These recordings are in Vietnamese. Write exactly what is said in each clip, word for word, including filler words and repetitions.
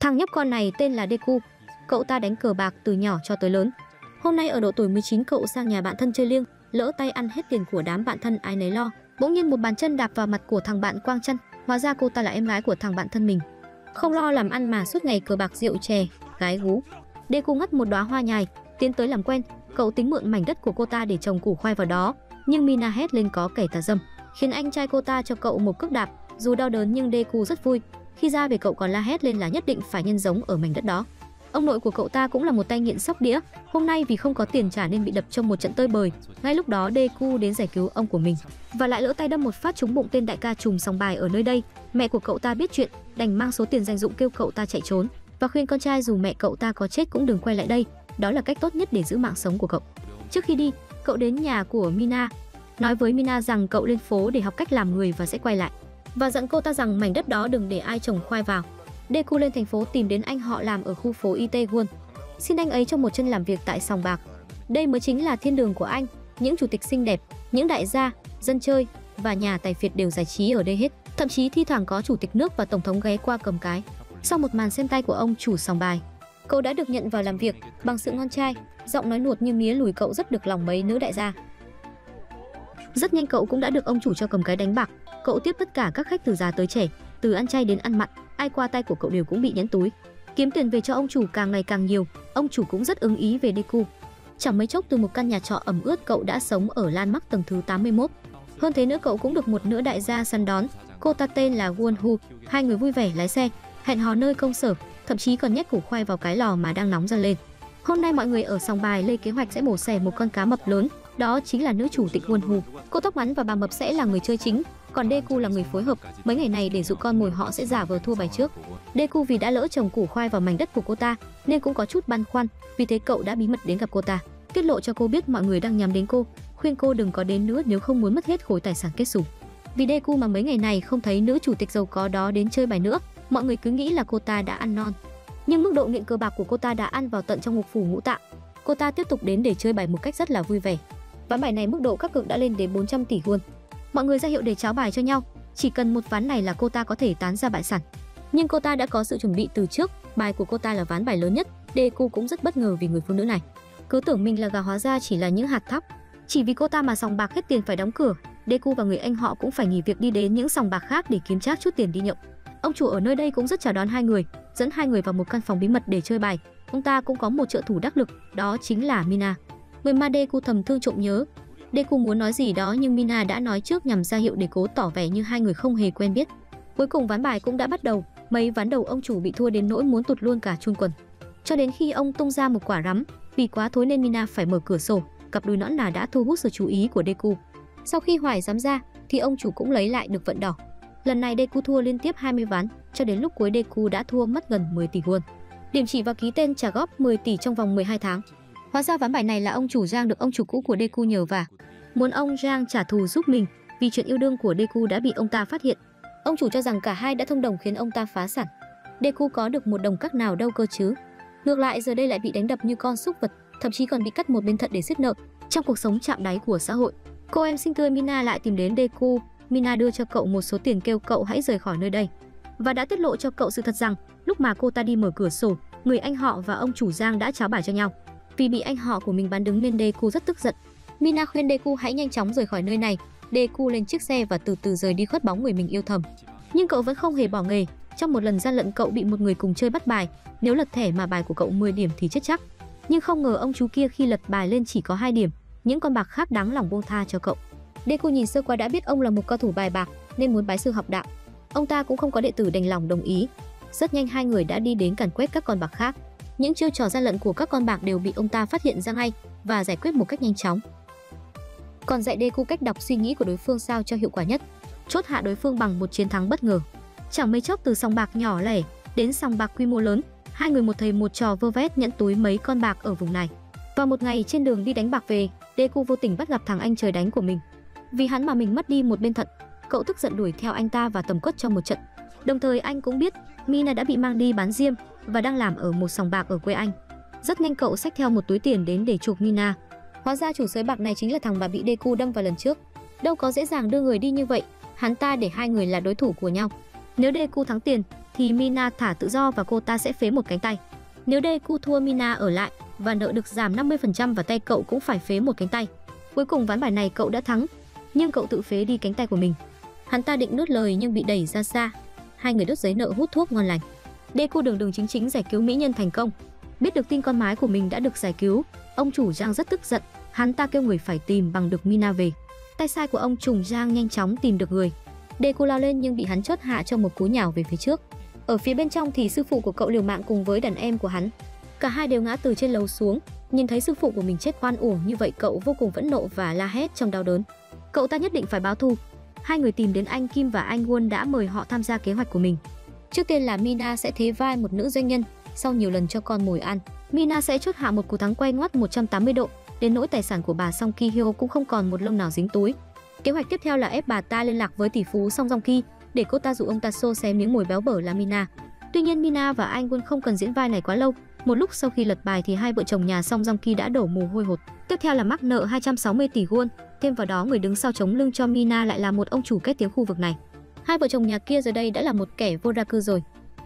Thằng nhóc con này tên là Deku. Cậu ta đánh cờ bạc từ nhỏ cho tới lớn. Hôm nay ở độ tuổi mười chín cậu sang nhà bạn thân chơi liêng, lỡ tay ăn hết tiền của đám bạn thân ai nấy lo. Bỗng nhiên một bàn chân đạp vào mặt của thằng bạn quang chân. Hóa ra cô ta là em gái của thằng bạn thân mình. Không lo làm ăn mà suốt ngày cờ bạc rượu chè, gái gú. Deku ngắt một đóa hoa nhài, tiến tới làm quen. Cậu tính mượn mảnh đất của cô ta để trồng củ khoai vào đó, nhưng Mina hét lên có kẻ tà dâm, khiến anh trai cô ta cho cậu một cước đạp. Dù đau đớn nhưng Deku rất vui. Khi ra về cậu còn la hét lên là nhất định phải nhân giống ở mảnh đất đó. Ông nội của cậu ta cũng là một tay nghiện sóc đĩa. Hôm nay vì không có tiền trả nên bị đập trong một trận tơi bời. Ngay lúc đó Deku đến giải cứu ông của mình và lại lỡ tay đâm một phát trúng bụng tên đại ca trùm sòng bài ở nơi đây. Mẹ của cậu ta biết chuyện, đành mang số tiền dành dụm kêu cậu ta chạy trốn và khuyên con trai dù mẹ cậu ta có chết cũng đừng quay lại đây. Đó là cách tốt nhất để giữ mạng sống của cậu. Trước khi đi, cậu đến nhà của Mina, nói với Mina rằng cậu lên phố để học cách làm người và sẽ quay lại, và dặn cô ta rằng mảnh đất đó đừng để ai trồng khoai vào. Deku lên thành phố tìm đến anh họ làm ở khu phố Itaewon, xin anh ấy cho một chân làm việc tại sòng bạc. Đây mới chính là thiên đường của anh. Những chủ tịch xinh đẹp, những đại gia, dân chơi và nhà tài phiệt đều giải trí ở đây hết. Thậm chí thi thoảng có chủ tịch nước và tổng thống ghé qua cầm cái. Sau một màn xem tay của ông chủ sòng bài, cậu đã được nhận vào làm việc. Bằng sự ngon trai, giọng nói nuột như mía lùi, cậu rất được lòng mấy nữ đại gia. Rất nhanh cậu cũng đã được ông chủ cho cầm cái đánh bạc. Cậu tiếp tất cả các khách từ già tới trẻ, từ ăn chay đến ăn mặn, ai qua tay của cậu đều cũng bị nhẫn túi. Kiếm tiền về cho ông chủ càng ngày càng nhiều, ông chủ cũng rất ứng ý về Deku. Chẳng mấy chốc từ một căn nhà trọ ẩm ướt cậu đã sống ở landmark tầng thứ tám mươi mốt. Hơn thế nữa cậu cũng được một nữ đại gia săn đón, cô ta tên là Won-hu. Hai người vui vẻ lái xe, hẹn hò nơi công sở, thậm chí còn nhét củ khoai vào cái lò mà đang nóng dần lên. Hôm nay mọi người ở sòng bài lên kế hoạch sẽ mổ xẻ một con cá mập lớn, đó chính là nữ chủ tịch Won-hu. Cô tóc ngắn và bà mập sẽ là người chơi chính, còn Deku là người phối hợp. Mấy ngày này để dụ con mồi họ sẽ giả vờ thua bài trước. Deku vì đã lỡ trồng củ khoai vào mảnh đất của cô ta nên cũng có chút băn khoăn, vì thế cậu đã bí mật đến gặp cô ta, tiết lộ cho cô biết mọi người đang nhắm đến cô, khuyên cô đừng có đến nữa nếu không muốn mất hết khối tài sản kết xù. Vì Deku mà mấy ngày này không thấy nữ chủ tịch giàu có đó đến chơi bài nữa, mọi người cứ nghĩ là cô ta đã ăn non. Nhưng mức độ nghiện cờ bạc của cô ta đã ăn vào tận trong ngục phủ ngũ tạng. Cô ta tiếp tục đến để chơi bài một cách rất là vui vẻ. Ván bài này mức độ các cược đã lên đến bốn trăm tỷ won. Mọi người ra hiệu để tráo bài cho nhau, chỉ cần một ván này là cô ta có thể tán ra bại sản. Nhưng cô ta đã có sự chuẩn bị từ trước, bài của cô ta là ván bài lớn nhất. Deku cũng rất bất ngờ vì người phụ nữ này. Cứ tưởng mình là gà hóa ra chỉ là những hạt thóc. Chỉ vì cô ta mà sòng bạc hết tiền phải đóng cửa, Deku và người anh họ cũng phải nghỉ việc đi đến những sòng bạc khác để kiếm trác chút tiền đi nhậu. Ông chủ ở nơi đây cũng rất chào đón hai người, dẫn hai người vào một căn phòng bí mật để chơi bài. Ông ta cũng có một trợ thủ đắc lực, đó chính là Mina, người mà Deku thầm thương trộm nhớ. Deku muốn nói gì đó nhưng Mina đã nói trước nhằm ra hiệu để cố tỏ vẻ như hai người không hề quen biết. Cuối cùng ván bài cũng đã bắt đầu. Mấy ván đầu ông chủ bị thua đến nỗi muốn tụt luôn cả chun quần, cho đến khi ông tung ra một quả rắm. Vì quá thối nên Mina phải mở cửa sổ. Cặp đôi nõn nà đã thu hút sự chú ý của Deku. Sau khi hoài rắm ra thì ông chủ cũng lấy lại được vận đỏ. Lần này Deku thua liên tiếp hai mươi ván, cho đến lúc cuối Deku đã thua mất gần mười tỷ won. Điểm chỉ và ký tên trả góp mười tỷ trong vòng mười hai tháng. Hóa ra ván bài này là ông chủ Giang được ông chủ cũ của Deku nhờ vả, muốn ông Giang trả thù giúp mình vì chuyện yêu đương của Deku đã bị ông ta phát hiện. Ông chủ cho rằng cả hai đã thông đồng khiến ông ta phá sản. Deku có được một đồng các nào đâu cơ chứ. Ngược lại giờ đây lại bị đánh đập như con súc vật, thậm chí còn bị cắt một bên thận để xiết nợ. Trong cuộc sống chạm đáy của xã hội, cô em xinh tươi Mina lại tìm đến Deku. Mina đưa cho cậu một số tiền kêu cậu hãy rời khỏi nơi đây, và đã tiết lộ cho cậu sự thật rằng lúc mà cô ta đi mở cửa sổ, người anh họ và ông chủ Giang đã tráo bài cho nhau. Vì bị anh họ của mình bán đứng nên Deku rất tức giận. Mina khuyên Deku hãy nhanh chóng rời khỏi nơi này. Deku lên chiếc xe và từ từ rời đi khuất bóng người mình yêu thầm. Nhưng cậu vẫn không hề bỏ nghề. Trong một lần gian lận cậu bị một người cùng chơi bắt bài, nếu lật thẻ mà bài của cậu mười điểm thì chết chắc. Nhưng không ngờ ông chú kia khi lật bài lên chỉ có hai điểm, những con bạc khác đáng lòng buông tha cho cậu. Deku nhìn sơ qua đã biết ông là một cao thủ bài bạc nên muốn bái sư học đạo. Ông ta cũng không có đệ tử đành lòng đồng ý. Rất nhanh hai người đã đi đến càn quét các con bạc khác. Những chiêu trò gian lận của các con bạc đều bị ông ta phát hiện ra ngay và giải quyết một cách nhanh chóng. Còn dạy Deku cách đọc suy nghĩ của đối phương sao cho hiệu quả nhất, chốt hạ đối phương bằng một chiến thắng bất ngờ. Chẳng mấy chốc từ sòng bạc nhỏ lẻ đến sòng bạc quy mô lớn, hai người một thầy một trò vơ vét nhẫn túi mấy con bạc ở vùng này. Vào một ngày trên đường đi đánh bạc về, Deku vô tình bắt gặp thằng anh trời đánh của mình. Vì hắn mà mình mất đi một bên thận, cậu tức giận đuổi theo anh ta và tầm quất cho một trận. Đồng thời anh cũng biết Mina đã bị mang đi bán diêm và đang làm ở một sòng bạc ở quê anh. Rất nhanh cậu xách theo một túi tiền đến để chuộc Mina. Hóa ra chủ sới bạc này chính là thằng bà bị Deku đâm vào lần trước. Đâu có dễ dàng đưa người đi như vậy, hắn ta để hai người là đối thủ của nhau. Nếu Deku thắng tiền, thì Mina thả tự do và cô ta sẽ phế một cánh tay. Nếu Deku thua, Mina ở lại và nợ được giảm năm mươi phần trăm và tay cậu cũng phải phế một cánh tay. Cuối cùng ván bài này cậu đã thắng, nhưng cậu tự phế đi cánh tay của mình. Hắn ta định nuốt lời nhưng bị đẩy ra xa. Hai người đốt giấy nợ hút thuốc ngon lành. Deku đường đường chính chính giải cứu mỹ nhân thành công. Biết được tin con mái của mình đã được giải cứu, ông chủ Giang rất tức giận. Hắn ta kêu người phải tìm bằng được Mina về. Tay sai của ông trùm Giang nhanh chóng tìm được người. Deku lao lên nhưng bị hắn chốt hạ cho một cú nhào về phía trước. Ở phía bên trong thì sư phụ của cậu liều mạng cùng với đàn em của hắn. Cả hai đều ngã từ trên lầu xuống. Nhìn thấy sư phụ của mình chết oan uổng như vậy, cậu vô cùng phẫn nộ và la hét trong đau đớn. Cậu ta nhất định phải báo thù. Hai người tìm đến anh Kim và anh Won đã mời họ tham gia kế hoạch của mình. Trước tiên là Mina sẽ thế vai một nữ doanh nhân. Sau nhiều lần cho con mồi ăn, Mina sẽ chốt hạ một cú thắng quay ngoắt một trăm tám mươi độ. Đến nỗi tài sản của bà Song Ki Hyo cũng không còn một lông nào dính túi. Kế hoạch tiếp theo là ép bà ta liên lạc với tỷ phú Song Joong Ki để cô ta dụ ông ta xô xé miếng mồi béo bở là Mina. Tuy nhiên Mina và anh Won không cần diễn vai này quá lâu. Một lúc sau khi lật bài thì hai vợ chồng nhà Song Joong Ki đã đổ mồ hôi hột. Tiếp theo là mắc nợ hai trăm sáu mươi tỷ won, thêm vào đó người đứng sau chống lưng cho Mina lại là một ông chủ kết tiếng khu vực này. Hai vợ chồng nhà kia giờ đây đã là một kẻ vô gia cư rồi.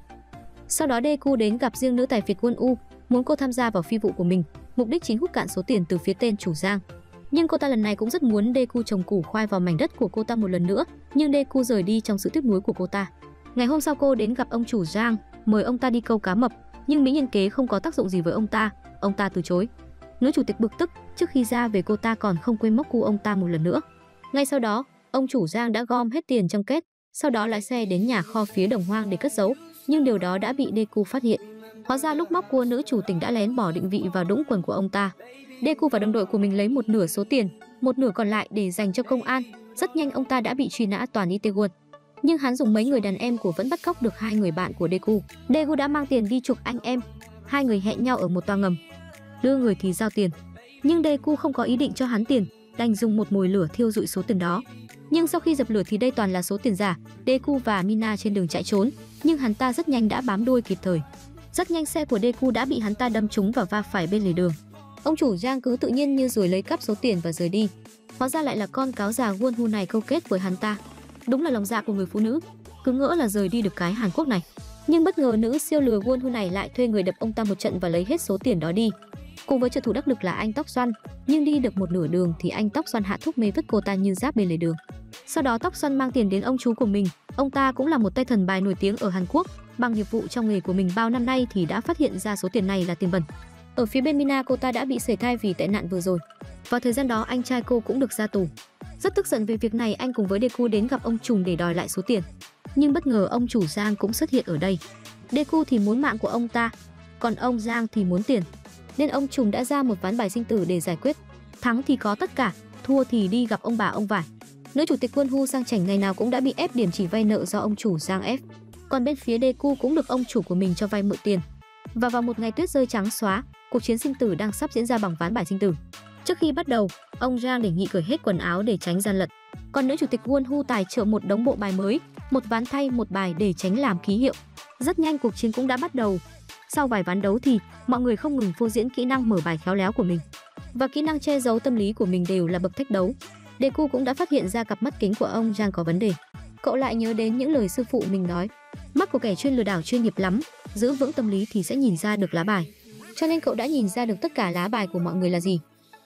Sau đó Deku đến gặp riêng nữ tài phiệt Won U, muốn cô tham gia vào phi vụ của mình, mục đích chính hút cạn số tiền từ phía tên chủ Giang. Nhưng cô ta lần này cũng rất muốn Deku trồng củ khoai vào mảnh đất của cô ta một lần nữa, nhưng Deku rời đi trong sự tiếc nuối của cô ta. Ngày hôm sau cô đến gặp ông chủ Giang, mời ông ta đi câu cá mập, nhưng mỹ nhân kế không có tác dụng gì với ông ta, ông ta từ chối. Nữ chủ tịch bực tức, trước khi ra về cô ta còn không quên móc cu ông ta một lần nữa. Ngay sau đó, ông chủ Giang đã gom hết tiền trong kết, sau đó lái xe đến nhà kho phía Đồng Hoang để cất giấu, nhưng điều đó đã bị Deku phát hiện. Hóa ra lúc móc cua, nữ chủ tình đã lén bỏ định vị vào đũng quần của ông ta. Deku và đồng đội của mình lấy một nửa số tiền, một nửa còn lại để dành cho công an. Rất nhanh ông ta đã bị truy nã toàn Itaewon. Nhưng hắn dùng mấy người đàn em của vẫn bắt cóc được hai người bạn của Deku. Deku đã mang tiền đi chuộc anh em. Hai người hẹn nhau ở một toa ngầm, đưa người thì giao tiền. Nhưng Deku không có ý định cho hắn tiền, đành dùng một mồi lửa thiêu rụi số tiền đó. Nhưng sau khi dập lửa thì đây toàn là số tiền giả. Deku và Mina trên đường chạy trốn, nhưng hắn ta rất nhanh đã bám đuôi kịp thời. Rất nhanh xe của Deku đã bị hắn ta đâm trúng và va phải bên lề đường. Ông chủ Giang cứ tự nhiên như rồi lấy cắp số tiền và rời đi. Hóa ra lại là con cáo già Won Hu này câu kết với hắn ta. Đúng là lòng dạ của người phụ nữ, cứ ngỡ là rời đi được cái Hàn Quốc này. Nhưng bất ngờ nữ siêu lừa Won Hu này lại thuê người đập ông ta một trận và lấy hết số tiền đó đi. Cùng với trợ thủ đắc lực là anh Tóc Xoăn, nhưng đi được một nửa đường thì anh Tóc Xoăn hạ thuốc mê vứt cô ta như rác bên lề đường. Sau đó Tóc Xoăn mang tiền đến ông chú của mình, ông ta cũng là một tay thần bài nổi tiếng ở Hàn Quốc, bằng nghiệp vụ trong nghề của mình bao năm nay thì đã phát hiện ra số tiền này là tiền bẩn. Ở phía bên Mina, cô ta đã bị sẩy thai vì tai nạn vừa rồi. Vào thời gian đó anh trai cô cũng được ra tù. Rất tức giận về việc này, anh cùng với Deku đến gặp ông trùm để đòi lại số tiền. Nhưng bất ngờ ông chủ Giang cũng xuất hiện ở đây. Deku thì muốn mạng của ông ta, còn ông Giang thì muốn tiền. Nên ông trùm đã ra một ván bài sinh tử để giải quyết. Thắng thì có tất cả, thua thì đi gặp ông bà ông vải. Nữ chủ tịch Won Hu sang chảnh ngày nào cũng đã bị ép điểm chỉ vay nợ do ông chủ Giang ép. Còn bên phía Deku cũng được ông chủ của mình cho vay mượn tiền. Và vào một ngày tuyết rơi trắng xóa, cuộc chiến sinh tử đang sắp diễn ra bằng ván bài sinh tử. Trước khi bắt đầu, ông Giang đề nghị cởi hết quần áo để tránh gian lận. Còn nữ chủ tịch Won Hu tài trợ một đống bộ bài mới, một ván thay một bài để tránh làm ký hiệu. Rất nhanh cuộc chiến cũng đã bắt đầu. Sau vài ván đấu thì mọi người không ngừng phô diễn kỹ năng mở bài khéo léo của mình và kỹ năng che giấu tâm lý của mình đều là bậc thách đấu. Deku cũng đã phát hiện ra cặp mắt kính của ông Giang có vấn đề. Cậu lại nhớ đến những lời sư phụ mình nói, mắt của kẻ chuyên lừa đảo chuyên nghiệp lắm, giữ vững tâm lý thì sẽ nhìn ra được lá bài. Cho nên cậu đã nhìn ra được tất cả lá bài của mọi người là gì.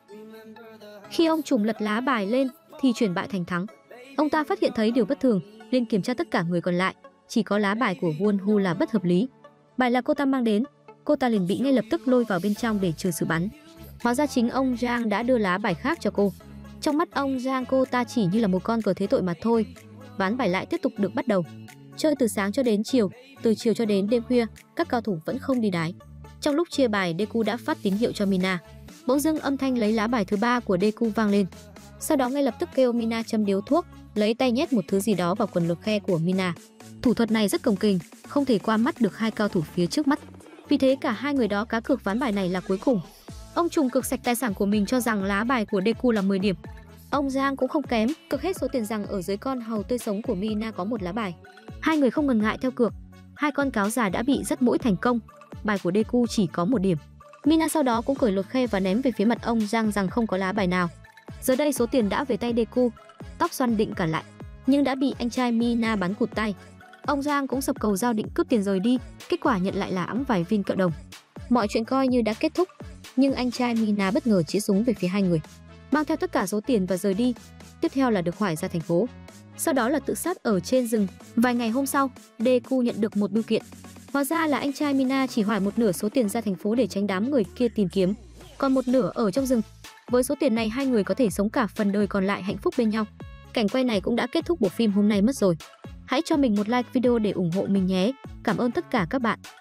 Khi ông trùm lật lá bài lên thì chuyển bại thành thắng. Ông ta phát hiện thấy điều bất thường, nên kiểm tra tất cả người còn lại, chỉ có lá bài của Won Hu là bất hợp lý. Bài là cô ta mang đến, cô ta liền bị ngay lập tức lôi vào bên trong để trừ sự bắn. Hóa ra chính ông Giang đã đưa lá bài khác cho cô. Trong mắt ông Giang, cô ta chỉ như là một con cờ thế tội mà thôi. Ván bài lại tiếp tục được bắt đầu. Chơi từ sáng cho đến chiều, từ chiều cho đến đêm khuya, các cao thủ vẫn không đi đái. Trong lúc chia bài, Deku đã phát tín hiệu cho Mina. Bỗng dưng âm thanh lấy lá bài thứ ba của Deku vang lên. Sau đó ngay lập tức kêu Mina châm điếu thuốc, lấy tay nhét một thứ gì đó vào quần lột khe của Mina. Thủ thuật này rất cồng kềnh, không thể qua mắt được hai cao thủ phía trước mắt. Vì thế cả hai người đó cá cược ván bài này là cuối cùng. Ông trùm cực sạch tài sản của mình cho rằng lá bài của Deku là mười điểm. Ông Giang cũng không kém, cực hết số tiền rằng ở dưới con hầu tươi sống của Mina có một lá bài. Hai người không ngần ngại theo cược. Hai con cáo già đã bị dắt mũi thành công. Bài của Deku chỉ có một điểm. Mina sau đó cũng cởi lột khe và ném về phía mặt ông Giang rằng không có lá bài nào. Giờ đây số tiền đã về tay Deku. Tóc xoăn định cản lại, nhưng đã bị anh trai Mina bắn cụt tay. Ông Giang cũng sập cầu giao định cướp tiền rời đi, kết quả nhận lại là ẵm vài viên kẹo đồng. Mọi chuyện coi như đã kết thúc, nhưng anh trai Mina bất ngờ chĩa súng về phía hai người, mang theo tất cả số tiền và rời đi. Tiếp theo là được Hoài ra thành phố, sau đó là tự sát ở trên rừng. Vài ngày hôm sau, Deku nhận được một bưu kiện. Hóa ra là anh trai Mina chỉ Hoài một nửa số tiền ra thành phố để tránh đám người kia tìm kiếm, còn một nửa ở trong rừng. Với số tiền này hai người có thể sống cả phần đời còn lại hạnh phúc bên nhau. Cảnh quay này cũng đã kết thúc bộ phim hôm nay mất rồi. Hãy cho mình một like video để ủng hộ mình nhé. Cảm ơn tất cả các bạn.